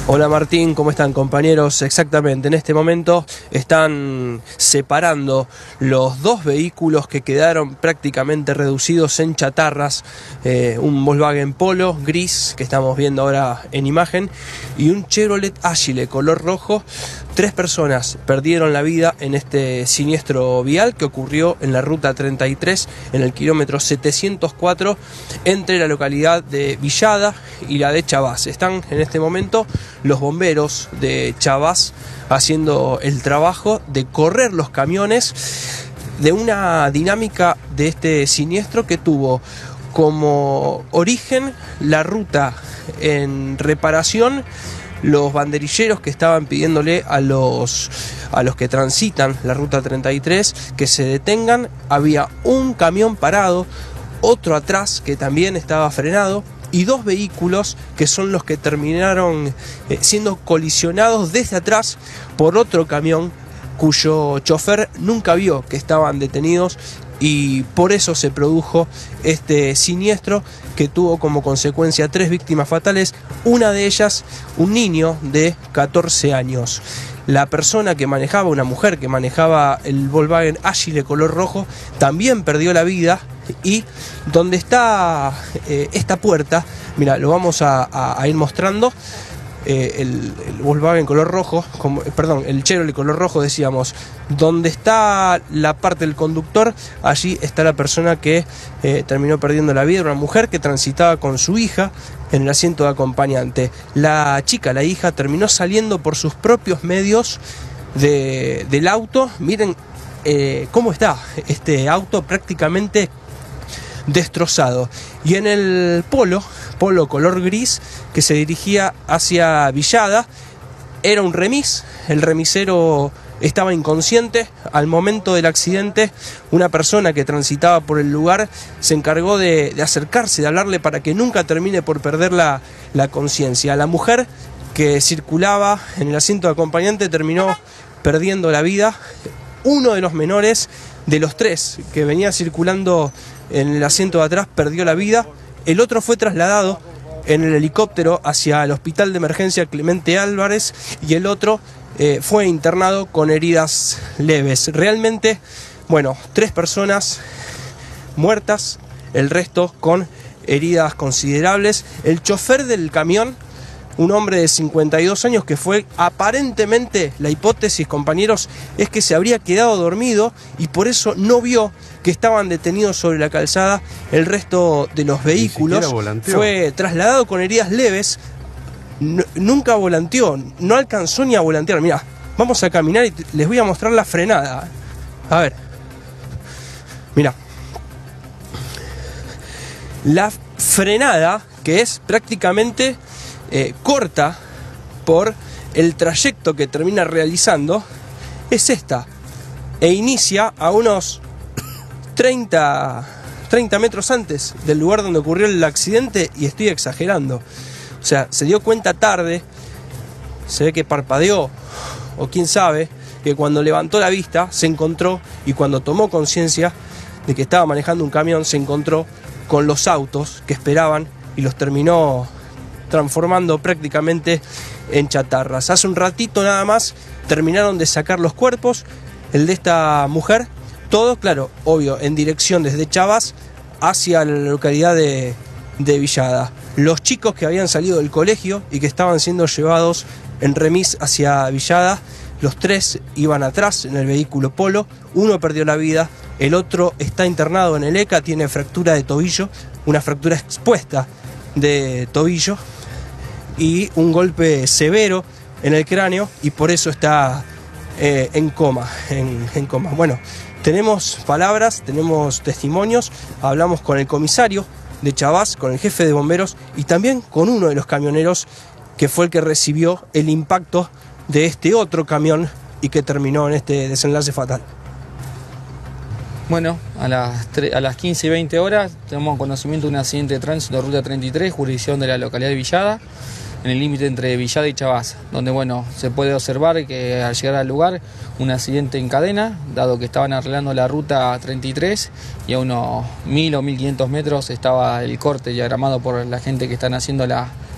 Hola Martín, ¿cómo están compañeros? Exactamente, en este momento están separando los dos vehículos que quedaron prácticamente reducidos en chatarras, un Volkswagen Polo gris que estamos viendo ahora en imagen y un Chevrolet Agile color rojo. 3 personas perdieron la vida en este siniestro vial que ocurrió en la ruta 33 en el kilómetro 704 entre la localidad de Villada y la de Chavás. Están en este momento los bomberos de Chavás haciendo el trabajo de correr los camiones de una dinámica de este siniestro que tuvo como origen la ruta en reparación. Los banderilleros que estaban pidiéndole a los que transitan la ruta 33 que se detengan. Había un camión parado, otro atrás que también estaba frenado y 2 vehículos que son los que terminaron siendo colisionados desde atrás por otro camión cuyo chofer nunca vio que estaban detenidos, y por eso se produjo este siniestro que tuvo como consecuencia 3 víctimas fatales, una de ellas un niño de 14 años. La persona que manejaba, una mujer que manejaba el Volkswagen Agile color rojo, también perdió la vida. Y donde está esta puerta, mira, lo vamos a ir mostrando. El Volkswagen color rojo, el Chevrolet color rojo, decíamos, donde está la parte del conductor, allí está la persona que terminó perdiendo la vida, una mujer que transitaba con su hija en el asiento de acompañante. La chica, la hija, terminó saliendo por sus propios medios del auto. Miren cómo está este auto, prácticamente destrozado. Y en el Polo color gris que se dirigía hacia Villada, era un remis. El remisero estaba inconsciente. Al momento del accidente, una persona que transitaba por el lugar se encargó de acercarse, de hablarle para que nunca termine por perder la conciencia. La mujer que circulaba en el asiento de acompañante terminó perdiendo la vida. Uno de los menores de los 3 que venía circulando en el asiento de atrás perdió la vida. El otro fue trasladado en el helicóptero hacia el hospital de emergencia Clemente Álvarez y el otro fue internado con heridas leves. Realmente, 3 personas muertas, el resto con heridas considerables. El chofer del camión, un hombre de 52 años que fue, aparentemente, la hipótesis, compañeros, es que se habría quedado dormido y por eso no vio que estaban detenidos sobre la calzada el resto de los vehículos. Fue trasladado con heridas leves, nunca volanteó, no alcanzó ni a volantear. Mirá, vamos a caminar y les voy a mostrar la frenada. A ver, mirá. La frenada, que es prácticamente corta por el trayecto que termina realizando, es esta, e inicia a unos 30 metros antes del lugar donde ocurrió el accidente, y estoy exagerando. O sea, se dio cuenta tarde, se ve que parpadeó, o quién sabe, que cuando levantó la vista se encontró, y cuando tomó conciencia de que estaba manejando un camión, se encontró con los autos que esperaban y los terminó transformando prácticamente en chatarras. Hace un ratito nada más terminaron de sacar los cuerpos, el de esta mujer, todo, claro, obvio, en dirección desde Chavás hacia la localidad de Villada. Los chicos que habían salido del colegio y que estaban siendo llevados en remis hacia Villada, los 3 iban atrás en el vehículo Polo. Uno perdió la vida, el otro está internado en el ECA, tiene fractura de tobillo, una fractura expuesta de tobillo y un golpe severo en el cráneo, y por eso está en coma. Bueno, tenemos palabras, tenemos testimonios, hablamos con el comisario de Chavás, con el jefe de bomberos y también con uno de los camioneros que fue el que recibió el impacto de este otro camión y que terminó en este desenlace fatal. Bueno, a las 15 y 20 horas tenemos conocimiento de un accidente de tránsito de ruta 33, jurisdicción de la localidad de Villada, en el límite entre Villada y Chavás, donde se puede observar que al llegar al lugar un accidente en cadena, dado que estaban arreglando la ruta 33 y a unos 1000 o 1500 metros estaba el corte diagramado por la gente que están haciendo la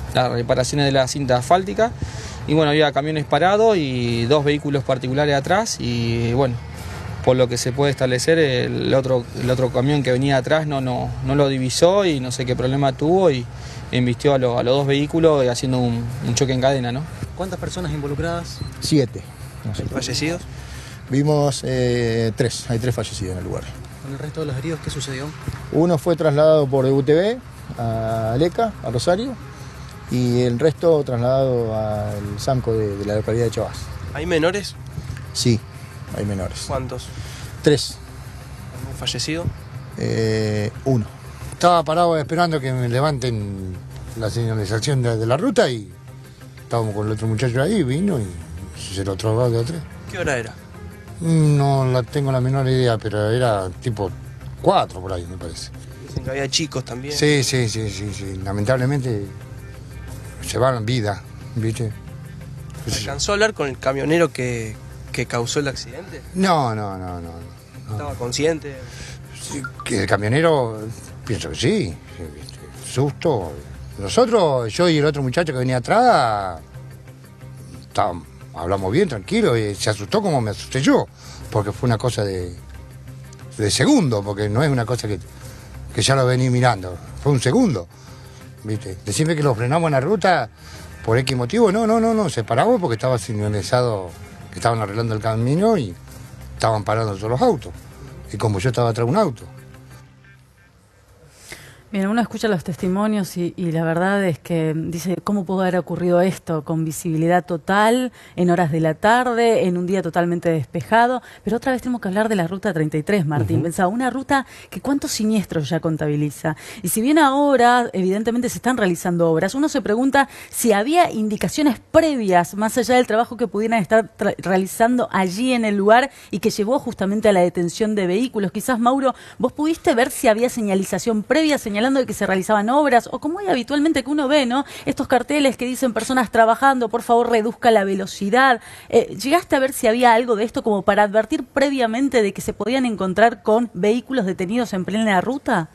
las reparaciones de la cinta asfáltica. Y bueno, había camiones parados y 2 vehículos particulares atrás y bueno, por lo que se puede establecer, el otro camión que venía atrás no lo divisó y no sé qué problema tuvo y embistió a los 2 vehículos haciendo un choque en cadena, ¿no? ¿Cuántas personas involucradas? 7. ¿Fallecidos? Vimos 3, hay 3 fallecidos en el lugar. ¿Con el resto de los heridos qué sucedió? Uno fue trasladado por UTV a Leca, a Rosario, y el resto trasladado al SAMCO de la localidad de Chavás. ¿Hay menores? Sí, hay menores. ¿Cuántos? 3. ¿Algún fallecido? 1. Estaba parado esperando que me levanten la señalización de la ruta y estábamos con el otro muchacho ahí, vino y se lo tragó de 3. ¿Qué hora era? No tengo la menor idea, pero era tipo 4 por ahí, me parece. Dicen que había chicos también. Sí. Lamentablemente se van vida, ¿viste? ¿Alcanzó a hablar con el camionero que causó el accidente? No. ¿Estaba consciente? Sí, que el camionero, pienso que sí. Susto. Nosotros, yo y el otro muchacho que venía atrás, hablamos bien, tranquilo, y se asustó como me asusté yo, porque fue una cosa de segundo, porque no es una cosa que ya lo vení mirando, fue un segundo, ¿viste? Decime que lo frenamos en la ruta por X motivo, no, se paramos porque estaba señalizado que estaban arreglando el camino y estaban parando todos los autos, y como yo estaba atrás de un auto. Bien, uno escucha los testimonios y la verdad es que dice, ¿cómo pudo haber ocurrido esto? Con visibilidad total, en horas de la tarde, en un día totalmente despejado. Pero otra vez tenemos que hablar de la Ruta 33, Martín. Pensaba, una ruta que cuántos siniestros ya contabiliza. Y si bien ahora, evidentemente, se están realizando obras, uno se pregunta si había indicaciones previas, más allá del trabajo que pudieran estar realizando allí en el lugar y que llevó justamente a la detención de vehículos. Quizás, Mauro, ¿vos pudiste ver si había señalización previa, señalando de que se realizaban obras, o como hay habitualmente que uno ve, ¿no? Estos carteles que dicen personas trabajando, por favor reduzca la velocidad. ¿Llegaste a ver si había algo de esto como para advertir previamente de que se podían encontrar con vehículos detenidos en plena ruta?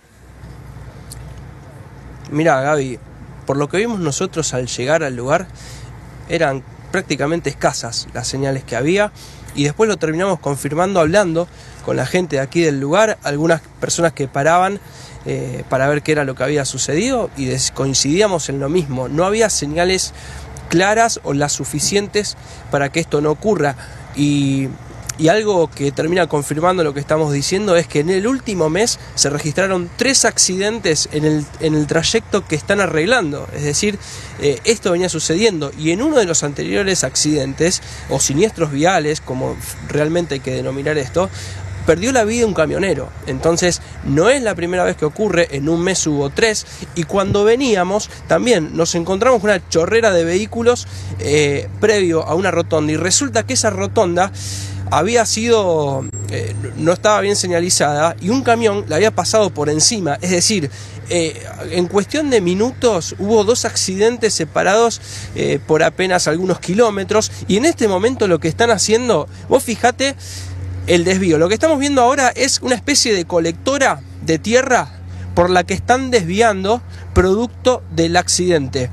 Mira, Gaby, por lo que vimos nosotros al llegar al lugar, eran prácticamente escasas las señales que había, y después lo terminamos confirmando hablando con la gente de aquí del lugar, algunas personas que paraban para ver qué era lo que había sucedido, y coincidíamos en lo mismo. No había señales claras o las suficientes para que esto no ocurra, y algo que termina confirmando lo que estamos diciendo es que en el último mes se registraron 3 accidentes en el trayecto que están arreglando. Es decir, esto venía sucediendo, y en uno de los anteriores accidentes o siniestros viales, como realmente hay que denominar esto, perdió la vida un camionero. Entonces no es la primera vez que ocurre, en un mes hubo 3, y cuando veníamos también nos encontramos con una chorrera de vehículos previo a una rotonda, y resulta que esa rotonda había sido, no estaba bien señalizada, y un camión la había pasado por encima. Es decir, en cuestión de minutos hubo 2 accidentes separados por apenas algunos kilómetros, y en este momento lo que están haciendo, vos fijate el desvío. Lo que estamos viendo ahora es una especie de colectora de tierra por la que están desviando producto del accidente.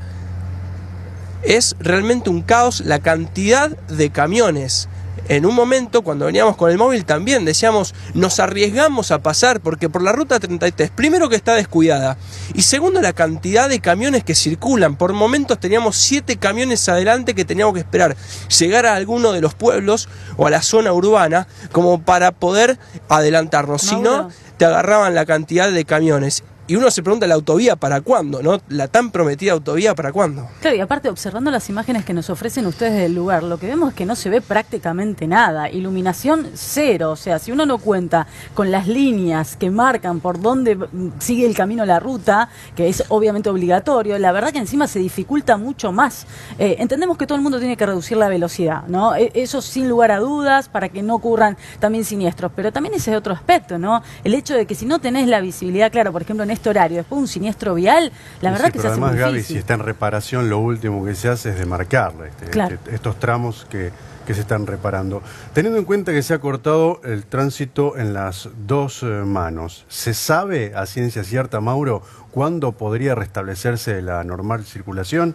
Es realmente un caos la cantidad de camiones. En un momento, cuando veníamos con el móvil, también decíamos, nos arriesgamos a pasar, porque por la ruta 33, primero que está descuidada, y segundo la cantidad de camiones que circulan. Por momentos teníamos 7 camiones adelante que teníamos que esperar llegar a alguno de los pueblos o a la zona urbana como para poder adelantarnos. Si no, te agarraban la cantidad de camiones. Y uno se pregunta, ¿la autovía para cuándo? ¿No? La tan prometida autovía para cuándo. Claro, y aparte, observando las imágenes que nos ofrecen ustedes del lugar, lo que vemos es que no se ve prácticamente nada. Iluminación 0. O sea, si uno no cuenta con las líneas que marcan por dónde sigue el camino la ruta, que es obviamente obligatorio, la verdad que encima se dificulta mucho más. Entendemos que todo el mundo tiene que reducir la velocidad, ¿no? Eso sin lugar a dudas, para que no ocurran también siniestros. Pero también ese es otro aspecto, ¿no? El hecho de que si no tenés la visibilidad clara, por ejemplo, en este horario, después de un siniestro vial, la verdad que se hace muy difícil. Gaby, si está en reparación, lo último que se hace es demarcarle estos tramos que se están reparando. Teniendo en cuenta que se ha cortado el tránsito en las dos manos, ¿se sabe a ciencia cierta, Mauro, cuándo podría restablecerse la normal circulación?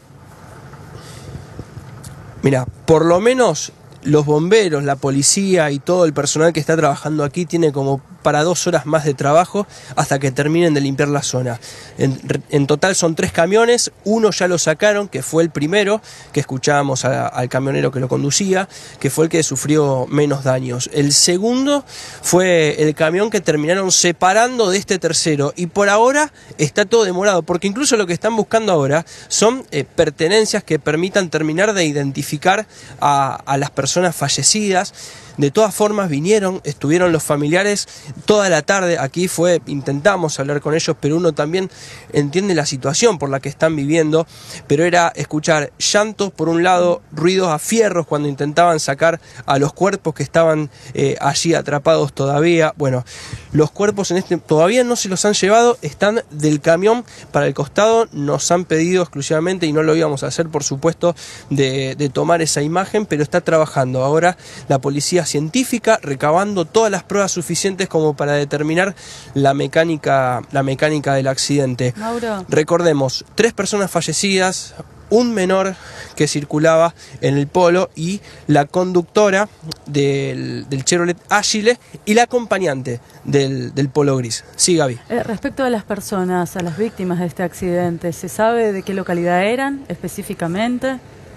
Mira, por lo menos los bomberos, la policía y todo el personal que está trabajando aquí tiene como para 2 horas más de trabajo hasta que terminen de limpiar la zona. En total son 3 camiones, uno ya lo sacaron, que fue el primero, que escuchábamos al camionero que lo conducía, que fue el que sufrió menos daños. El segundo fue el camión que terminaron separando de este tercero, y por ahora está todo demorado, porque incluso lo que están buscando ahora son pertenencias que permitan terminar de identificar a las personas fallecidas. De todas formas estuvieron los familiares toda la tarde aquí, intentamos hablar con ellos, pero uno también entiende la situación por la que están viviendo, pero era escuchar llantos por un lado, ruidos a fierros cuando intentaban sacar a los cuerpos que estaban allí atrapados todavía. Bueno, los cuerpos todavía no se los han llevado, están del camión para el costado, nos han pedido exclusivamente, y no lo íbamos a hacer por supuesto, de tomar esa imagen, pero está trabajando ahora la policía científica, recabando todas las pruebas suficientes como para determinar la mecánica del accidente. Mauro. Recordemos, 3 personas fallecidas, un menor que circulaba en el Polo y la conductora del Chevrolet Agile y la acompañante del Polo gris. Sí, Gaby. Respecto a las personas, a las víctimas de este accidente, ¿se sabe de qué localidad eran específicamente?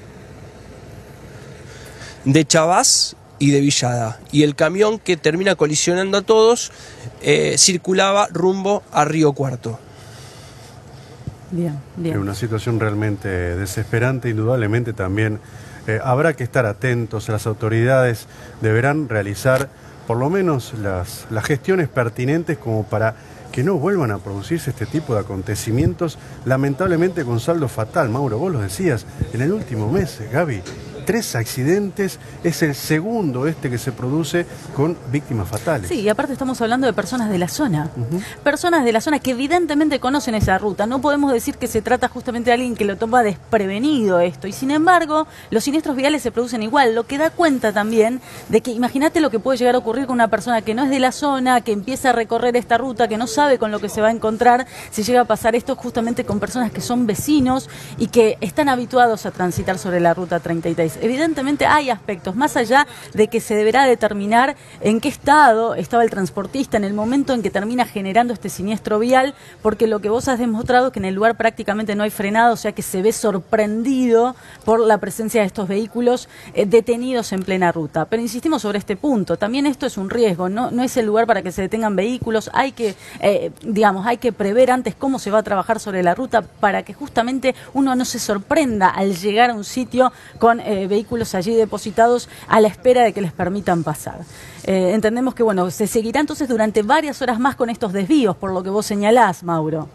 De Chavás y de Villada, y el camión que termina colisionando a todos circulaba rumbo a Río Cuarto. Bien. Es una situación realmente desesperante. Indudablemente también habrá que estar atentos. Las autoridades deberán realizar por lo menos las gestiones pertinentes como para que no vuelvan a producirse este tipo de acontecimientos, lamentablemente con saldo fatal. Mauro, vos lo decías, en el último mes, Gaby, 3 accidentes, es el segundo que se produce con víctimas fatales. Sí, y aparte estamos hablando de personas de la zona, personas de la zona que evidentemente conocen esa ruta. No podemos decir que se trata justamente de alguien que lo toma desprevenido esto, y sin embargo los siniestros viales se producen igual, lo que da cuenta también de que imagínate lo que puede llegar a ocurrir con una persona que no es de la zona, que empieza a recorrer esta ruta, que no sabe con lo que se va a encontrar, si llega a pasar esto justamente con personas que son vecinos y que están habituados a transitar sobre la ruta 33. Evidentemente hay aspectos, más allá de que se deberá determinar en qué estado estaba el transportista en el momento en que termina generando este siniestro vial, porque lo que vos has demostrado es que en el lugar prácticamente no hay frenado, o sea que se ve sorprendido por la presencia de estos vehículos detenidos en plena ruta. Pero insistimos sobre este punto, también esto es un riesgo, no es el lugar para que se detengan vehículos, hay que prever antes cómo se va a trabajar sobre la ruta para que justamente uno no se sorprenda al llegar a un sitio con vehículos allí depositados a la espera de que les permitan pasar. Entendemos que se seguirá entonces durante varias horas más con estos desvíos, por lo que vos señalás, Mauro.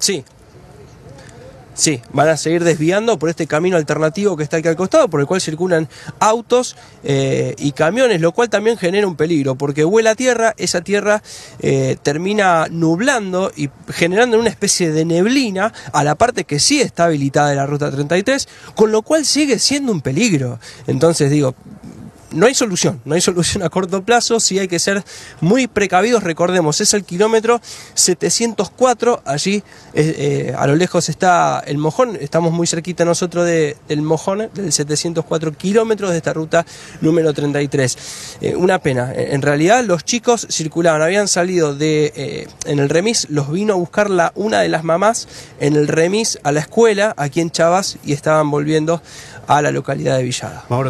Sí, van a seguir desviando por este camino alternativo que está aquí al costado, por el cual circulan autos y camiones, lo cual también genera un peligro, porque vuela tierra, esa tierra termina nublando y generando una especie de neblina a la parte que sí está habilitada de la ruta 33, con lo cual sigue siendo un peligro. Entonces digo, no hay solución a corto plazo, sí hay que ser muy precavidos. Recordemos, es el kilómetro 704, allí a lo lejos está el Mojón, estamos muy cerquita nosotros del Mojón, del 704 kilómetros de esta ruta número 33. Una pena, en realidad los chicos circulaban, habían salido en el remis, los vino a buscar una de las mamás en el remis a la escuela aquí en Chavás y estaban volviendo a la localidad de Villada.